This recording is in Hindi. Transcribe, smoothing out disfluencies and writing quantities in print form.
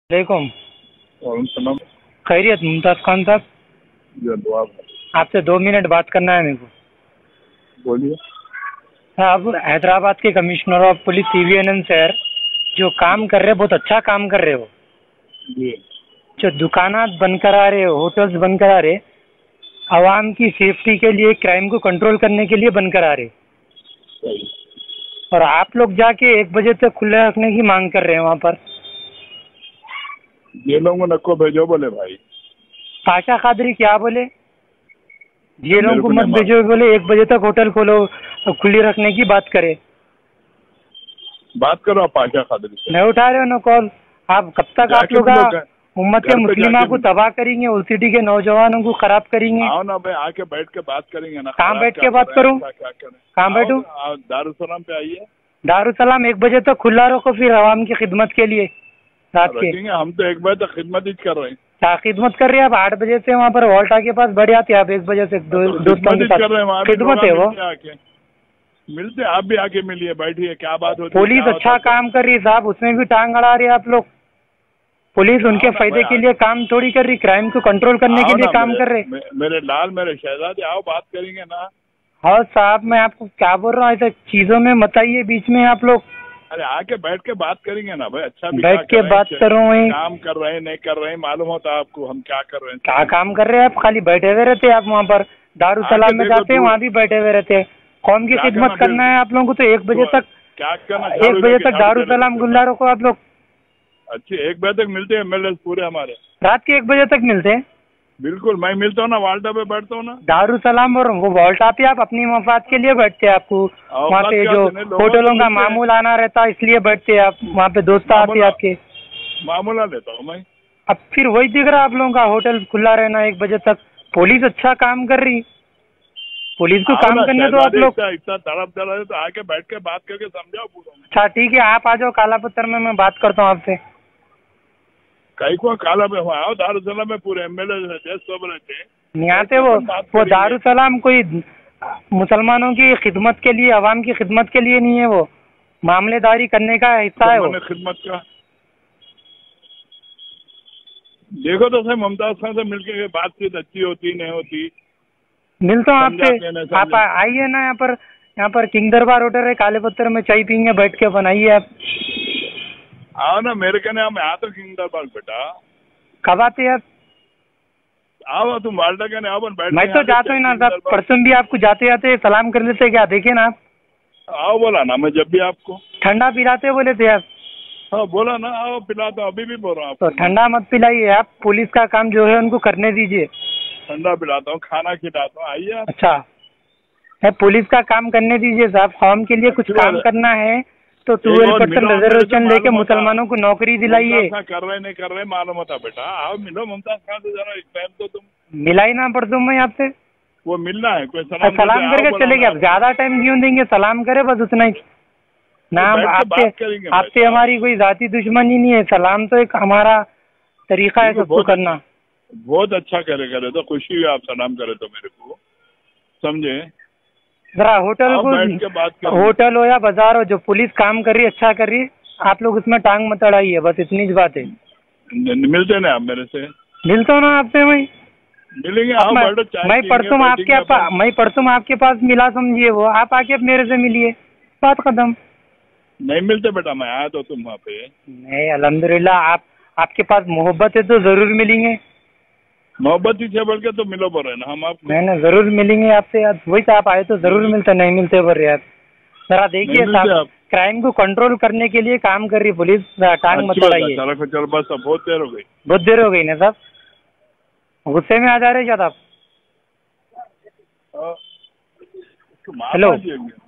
वालेकुम। वालेकुम सलाम। खैरियत मुमताज खान साहब, जी दुआ। आपसे 2 मिनट बात करना है मेरे को। बोलिए। आप हैदराबाद के commissioner of police CVNN sir जो काम कर रहे हो, बहुत अच्छा काम कर रहे हो। जी। जो दुकानात बंद करा रहे हो, होटल्स बंद करा रहे, आवाम की सेफ्टी के लिए, क्राइम को कंट्रोल करने के लिए बंद करा रहे, सही। और आप लोग जाके 1 बजे तक खुले रखने की मांग कर रहे हैं वहाँ पर। ये लोगों नको भेजो बोले भाई। पाशा कादरी क्या बोले? ये लोगों को मेरे मत भेजो बोले, 1 बजे तक होटल खोलो, खुली रखने की बात करे। बात करो आप पाशा कादरी से। नहीं उठा रहे हो ना कॉल। आप कब तक आप लोग उम्मत के मुस्लिमा को तबाह करेंगे, ओसीडी के नौजवानों को खराब करेंगे। आओ ना भाई, आके बैठ के बात करेंगे ना। कहाँ बैठ के बात करूँ? कहाँ बैठूँ? दारुसलाम पे आइए। दारुसलाम 1 बजे तक खुला रखो, फिर आवाम की खिदमत के लिए रात के। हम तो 1 बजे तक खिदमत ही कर रहे हैं। क्या खिदमत कर रहे हैं आप? 8 बजे से वहाँ पर वॉल्टा के पास बढ़ जाते आप, 1 बजे से दोस्तों के साथ खिदमत है वो। मिलते आप भी आके मिलिए, बैठिए, क्या बात होती है। पुलिस अच्छा काम कर रही है साहब, उसमें भी टांग अड़ा रही है आप लोग। पुलिस उनके फायदे के लिए काम थोड़ी कर रही, क्राइम को कंट्रोल करने के लिए काम कर रहे। मेरे लाल, मेरे शहजादे, आओ बात करेंगे ना। हाँ साहब, मैं आपको क्या बोल रहा हूँ, ऐसे चीजों में मत आइए बीच में आप लोग। अरे आके बैठ के बात करेंगे ना भाई। अच्छा भी बैठ के बात करो। काम कर रहे हैं नहीं कर रहे हैं मालूम होता आपको हम क्या कर रहे हैं। क्या काम कर रहे हैं आप? खाली बैठे हुए रहते हैं आप वहाँ पर। दारुसलाम में जाते हैं, वहाँ भी बैठे हुए रहते हैं। कौम की खिदमत करना है आप लोगों को, तो 1 बजे तक क्या करना, 1 बजे तक दारुसलाम गुल्ला रखो आप लोग। अच्छी 1 बजे तक मिलते हैं MLA पूरे हमारे। रात के 1 बजे तक मिलते हैं? बिल्कुल, मैं मिलता हूँ ना, वाल्टा पे बैठता हूँ ना। दारुसलाम और वो वाल्टा पे आप अपनी मफाद के लिए बैठते हैं। आपको वहाँ पे जो होटलों का मामूल आना रहता है, इसलिए बैठते हैं आप वहाँ पे। दोस्त आते हैं आपके, मामूला लेता हूँ मैं। अब फिर वही दिख रहा है आप लोगों का, होटल खुला रहना 1 बजे तक। पुलिस अच्छा काम कर रही, पुलिस को काम करने दो आप लोग। इतना तड़प चला तो आके बैठ के बात करके समझाओ पूरा। अच्छा ठीक है, आप आ जाओ काला पत्थर में, मैं बात करता हूँ आपसे। कहीं को काला पे आओ, दारुसलाम में पूरे MLA रहते, सब रहते नहीं आते वो दारुसलाम कोई मुसलमानों की खिदमत के लिए, अवाम की खिदमत के लिए नहीं है, वो मामलेदारी करने का हिस्सा है वो। खिदमत का देखो तो सही, मुमताज खान से मिलके बातचीत अच्छी होती नहीं होती। मिलता हूँ आपसे, आप आइए ना यहाँ पर किंग दरबार होटल है, काले पत्थर में चाय पीएंगे बैठ के, बनाइए आप। आओ ना मेरे कहने, हम यहाँ तो किंग दरबार बेटा। कब आते हैं आप? आओ तुम वाल्टा कहने आओ, बैठ। मैं तो जाता हूँ ना साहब, परसों भी आपको जाते जाते सलाम कर लेते क्या, देखे ना आप? आओ बोला ना मैं, जब भी आपको ठंडा पिलाते बोले थे आप। हाँ बोला ना, आओ पिलाता हूँ, अभी भी बोल रहा हूँ। तो ठंडा मत पिलाइए आप, पुलिस का काम जो है उनको करने दीजिए। ठंडा पिलाता हूँ, खाना खिलाता हूँ, आइए। अच्छा है, पुलिस का काम करने दीजिए साहब। कौम के लिए कुछ काम करना है तो 12% रिजर्वेशन लेके मुसलमानों को नौकरी दिलाइए। कर रहे नहीं कर रहे मालूम होता बेटा। आओ मिलो मुमताज खान से जरा, एक टाइम तो तुम मिलाई ना पड़ दूँ मैं आपसे। वो मिलना है, कोई सलाम करके चले गए। आप ज्यादा टाइम क्यों देंगे? सलाम करे बस, उतना ही नाम। आपसे हमारी कोई जाती दुश्मनी नहीं है, सलाम तो एक हमारा तरीका है सबको करना। बहुत अच्छा करे तो खुशी हुई आप सलाम करे तो मेरे को, समझे। जरा होटल हो या बाजार हो, जो पुलिस काम कर रही है, अच्छा कर रही है, आप लोग उसमें टांग मत अड़ाइए, बस इतनी बात है। मिलते ना आप मेरे से? मिलता हूँ ना आपसे, मैं मिलेंगे। मैं परसों आपके पास मिला, समझिए वो। आप आके मेरे से मिलिए, बात खत्म। नहीं मिलते बेटा, मैं आया तो तुम वहाँ पे नहीं। अल्हम्दुलिल्लाह आपके पास मोहब्बत है तो जरूर मिलेंगे। मोहब्बत ही बोल के तो मिलो बोल रहे ना हम आपको। नहीं जरूर मिलेंगे आपसे यार, वही तो आप आए तो जरूर मिलते, नहीं मिलते बोल रहे यार। जरा देखिए साहब, क्राइम को कंट्रोल करने के लिए काम कर रही पुलिस, टांग मत अड़ाइए। चलो बस, बहुत देर हो गई। बहुत देर हो गई ना साहब, गुस्से में आ जा रहे क्या आप? हेलो।